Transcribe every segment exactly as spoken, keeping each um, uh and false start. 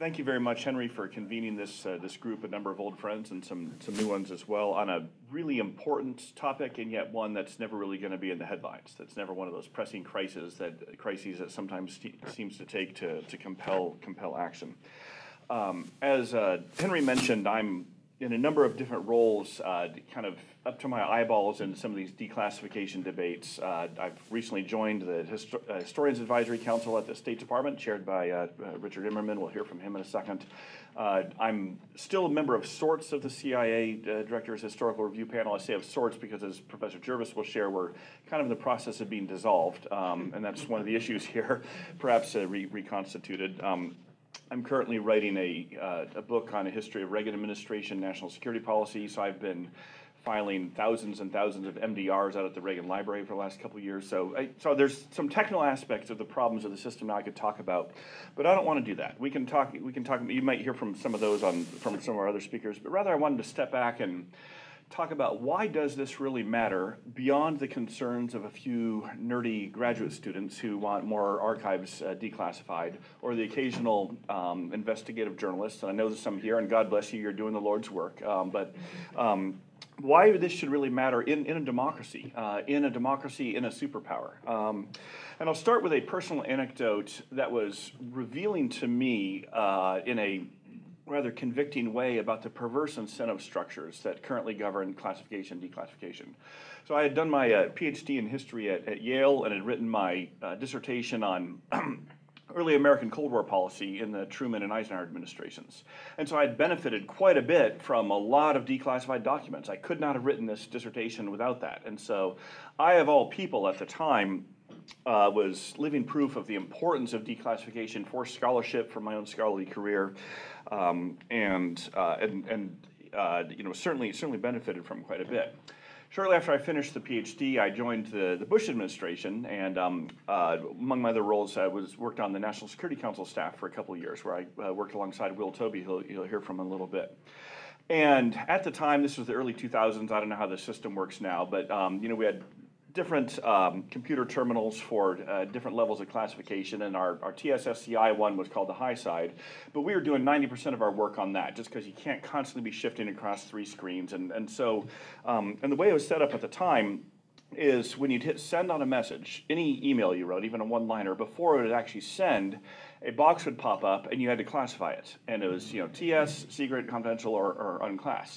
thank you very much, Henry, for convening this uh, this group, a number of old friends and some some new ones as well, on a really important topic, and yet one that's never really going to be in the headlines. That's never one of those pressing crises that crises that sometimes seems to take to to compel compel action. Um, as uh, Henry mentioned, I'm in a number of different roles, uh, kind of up to my eyeballs in some of these declassification debates. Uh, I've recently joined the Histo uh, Historians Advisory Council at the State Department, chaired by uh, uh, Richard Immerman. We'll hear from him in a second. Uh, I'm still a member of sorts of the C I A uh, Director's Historical Review Panel. I say of sorts because, as Professor Jervis will share, we're kind of in the process of being dissolved, um, and that's one of the issues here, perhaps uh, re reconstituted. Um, I'm currently writing a, uh, a book on a history of Reagan administration national security policy, so I've been filing thousands and thousands of M D Rs out at the Reagan Library for the last couple of years. So, I, so there's some technical aspects of the problems of the system now I could talk about, but I don't want to do that. We can talk. We can talk. You might hear from some of those on from some of our other speakers, but rather I wanted to step back and talk about why does this really matter beyond the concerns of a few nerdy graduate students who want more archives uh, declassified, or the occasional um, investigative journalists. And I know there's some here, and God bless you, you're doing the Lord's work. Um, but um, why this should really matter in, in a democracy, uh, in a democracy, in a superpower. Um, and I'll start with a personal anecdote that was revealing to me uh, in a rather convicting way about the perverse incentive structures that currently govern classification and declassification. So I had done my uh, PhD in history at, at Yale and had written my uh, dissertation on early American Cold War policy in the Truman and Eisenhower administrations. And so I had benefited quite a bit from a lot of declassified documents. I could not have written this dissertation without that. And so I, of all people at the time, Uh, was living proof of the importance of declassification for scholarship, for my own scholarly career, um, and uh, and, and uh, you know certainly certainly benefited from quite a bit. Shortly after I finished the PhD, I joined the, the Bush administration, and um, uh, among my other roles, I was worked on the National Security Council staff for a couple of years, where I uh, worked alongside Will Tobey, who you'll hear from in a little bit. And at the time, this was the early two thousands. I don't know how the system works now, but um, you know we had different um, computer terminals for uh, different levels of classification, and our, our T S S C I one was called the high side, but we were doing ninety percent of our work on that, just because you can't constantly be shifting across three screens. And, and so, um, and the way it was set up at the time is when you'd hit send on a message, any email you wrote, even a one-liner, before it would actually send, a box would pop up and you had to classify it. And it was, you know, T S, secret, confidential, or, or unclass.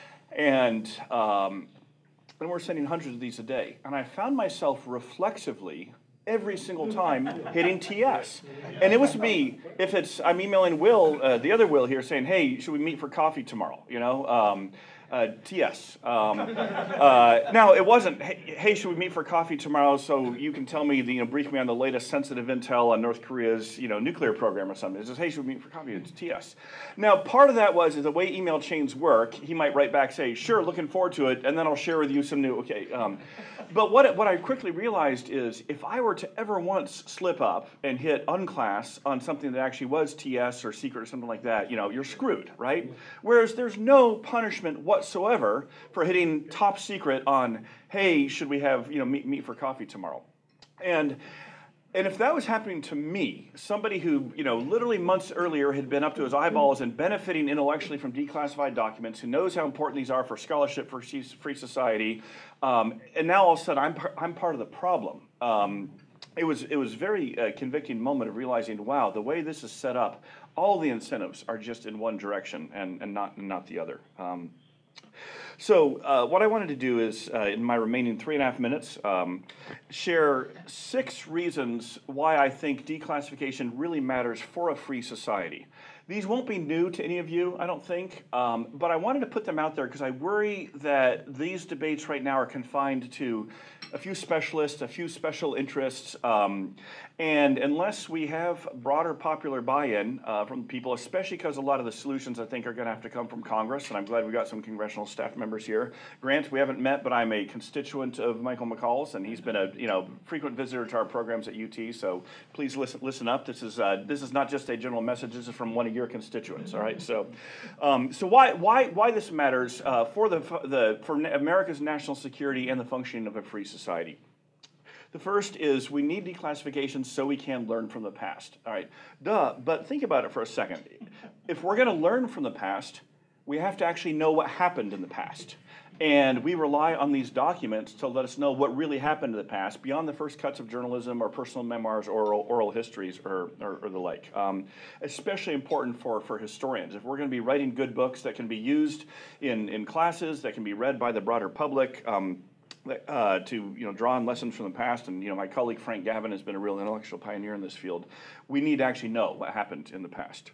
And, um, and we're sending hundreds of these a day. And I found myself reflexively every single time hitting T S. And it was me, if it's, I'm emailing Will, uh, the other Will here, saying, hey, should we meet for coffee tomorrow, you know? Um, Uh, T S. Um, uh, now, it wasn't, hey, hey, should we meet for coffee tomorrow so you can tell me, the, you know, brief me on the latest sensitive intel on North Korea's, you know, nuclear program or something. It's just, hey, should we meet for coffee? It's T S. Now, part of that was is the way email chains work. He might write back, say, sure, looking forward to it, and then I'll share with you some new, okay. Um, but what, it, what I quickly realized is if I were to ever once slip up and hit unclass on something that actually was T S or secret or something like that, you know, you're screwed, right? Whereas there's no punishment whatsoever whatsoever for hitting top secret on, hey, should we have, you know, meet, meet for coffee tomorrow? And and if that was happening to me, somebody who, you know, literally months earlier had been up to his eyeballs and benefiting intellectually from declassified documents, who knows how important these are for scholarship, for free society, um, and now all of a sudden I'm, par I'm part of the problem. Um, it was, it was a very uh, convicting moment of realizing, wow, the way this is set up, all the incentives are just in one direction and, and not, not the other. Um, So uh, what I wanted to do is, uh, in my remaining three and a half minutes, um, share six reasons why I think declassification really matters for a free society. These won't be new to any of you, I don't think, um, but I wanted to put them out there because I worry that these debates right now are confined to a few specialists, a few special interests, um, and unless we have broader popular buy-in uh, from people, especially because a lot of the solutions I think are going to have to come from Congress, and I'm glad we got some congressional staff members here. Grant, we haven't met, but I'm a constituent of Michael McCall's, and he's been a you know frequent visitor to our programs at U T. So please listen listen up. This is uh, this is not just a general message. This is from one of your constituents. All right. So um, so why why why this matters uh, for the the for America's national security and the functioning of a free society. The first is we need declassification so we can learn from the past. All right, duh, but think about it for a second. If we're going to learn from the past, we have to actually know what happened in the past. And we rely on these documents to let us know what really happened in the past, beyond the first cuts of journalism or personal memoirs or oral, oral histories or, or, or the like. Um, especially important for, for historians. If we're going to be writing good books that can be used in, in classes, that can be read by the broader public, um, Uh, to you know draw on lessons from the past, and you know my colleague Frank Gavin has been a real intellectual pioneer in this field. We need to actually know what happened in the past.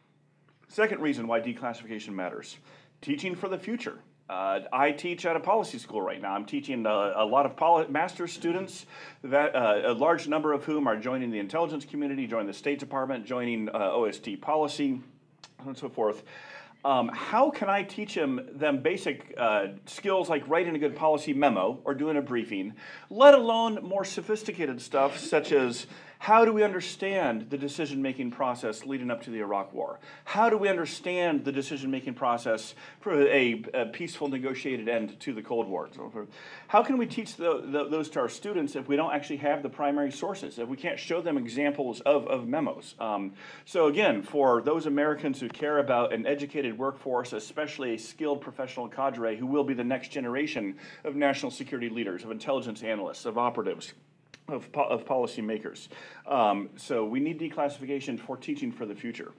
Second reason why declassification matters: teaching for the future. Uh, I teach at a policy school right now. I'm teaching a, a lot of master's students, that uh, a large number of whom are joining the intelligence community, joining the State Department, joining uh, O S T policy, and so forth. Um, how can I teach them, them basic uh, skills like writing a good policy memo or doing a briefing, let alone more sophisticated stuff such as how do we understand the decision-making process leading up to the Iraq War? How do we understand the decision-making process for a, a peaceful negotiated end to the Cold War? How can we teach the, the, those to our students if we don't actually have the primary sources, if we can't show them examples of, of memos? Um, so again, for those Americans who care about an educated workforce, especially a skilled professional cadre who will be the next generation of national security leaders, of intelligence analysts, of operatives, Of, po of policymakers. Um, so we need declassification for teaching for the future.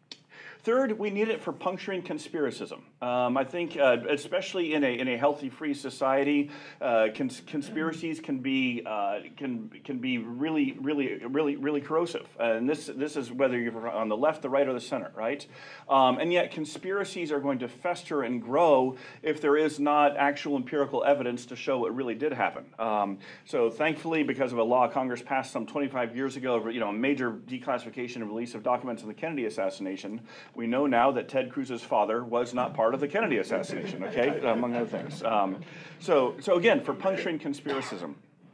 Third, we need it for puncturing conspiracism. Um, I think, uh, especially in a in a healthy, free society, uh, cons conspiracies can be uh, can can be really, really, really, really corrosive. Uh, and this this is whether you're on the left, the right, or the center, right? Um, and yet, conspiracies are going to fester and grow if there is not actual empirical evidence to show what really did happen. Um, so, thankfully, because of a law Congress passed some twenty-five years ago, you know, a major declassification and release of documents in the Kennedy assassination. We know now that Ted Cruz's father was not part of the Kennedy assassination, okay, among other things. Um, so, so again, for puncturing conspiracism.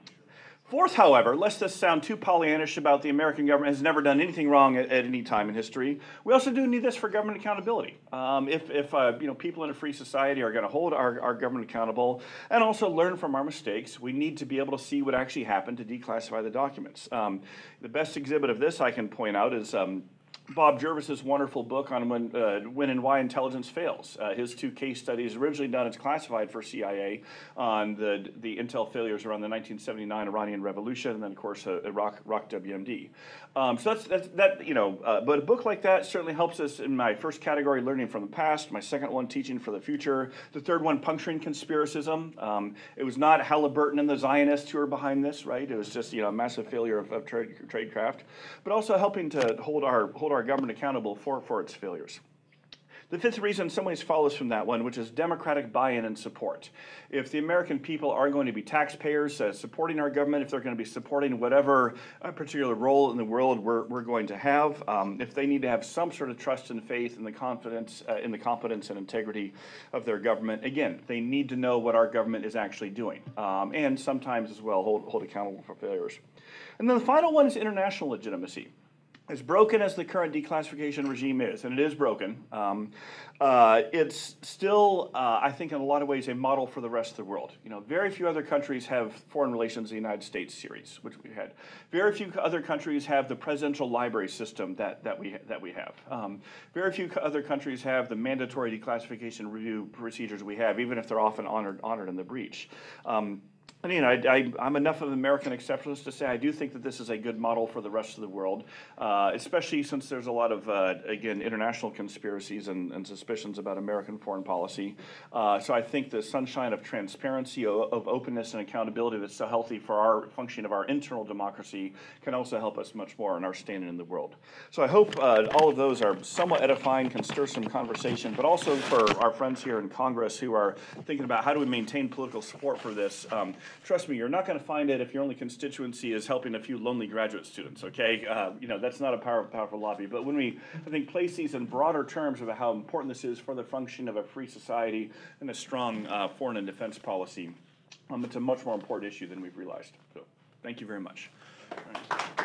Fourth, however, lest this sound too Pollyannish about the American government has never done anything wrong at, at any time in history, we also do need this for government accountability. Um, if if uh, you know, people in a free society are going to hold our, our government accountable and also learn from our mistakes, we need to be able to see what actually happened to declassify the documents. Um, the best exhibit of this I can point out is um, Bob Jervis's wonderful book on when, uh, when and why intelligence fails. Uh, his two case studies, originally done as classified for C I A, on the the intel failures around the nineteen seventy-nine Iranian Revolution, and then of course uh, Iraq, Iraq W M D. Um, so that's, that's that you know. Uh, but a book like that certainly helps us in my first category, learning from the past. My second one, teaching for the future. The third one, puncturing conspiracism. Um, it was not Halliburton and the Zionists who were behind this, right? It was just you know a massive failure of, of trade tradecraft, but also helping to hold our hold our government accountable for, for its failures. The fifth reason in some ways follows from that one, which is democratic buy-in and support. If the American people are going to be taxpayers uh, supporting our government, if they're going to be supporting whatever uh, particular role in the world we're, we're going to have, um, if they need to have some sort of trust and faith in the confidence, uh, in the competence and integrity of their government, again, they need to know what our government is actually doing, um, and sometimes as well hold, hold accountable for failures. And then the final one is international legitimacy. As broken as the current declassification regime is, and it is broken, um, uh, it's still, uh, I think, in a lot of ways, a model for the rest of the world. You know, very few other countries have foreign relations in the United States series, which we had. Very few other countries have the presidential library system that that we that we have. Um, very few other countries have the mandatory declassification review procedures we have, even if they're often honored honored in the breach. Um, I mean, I, I, I'm enough of an American exceptionalist to say I do think that this is a good model for the rest of the world, uh, especially since there's a lot of, uh, again, international conspiracies and, and suspicions about American foreign policy. Uh, so I think the sunshine of transparency, of, of openness and accountability that's so healthy for our functioning of our internal democracy can also help us much more in our standing in the world. So I hope uh, all of those are somewhat edifying, can stir some conversation, but also for our friends here in Congress who are thinking about how do we maintain political support for this. Um, Trust me, you're not going to find it if your only constituency is helping a few lonely graduate students, okay? Uh, you know, that's not a power, powerful lobby. But when we, I think, place these in broader terms about how important this is for the function of a free society and a strong uh, foreign and defense policy, um, it's a much more important issue than we've realized. So, thank you very much. All right.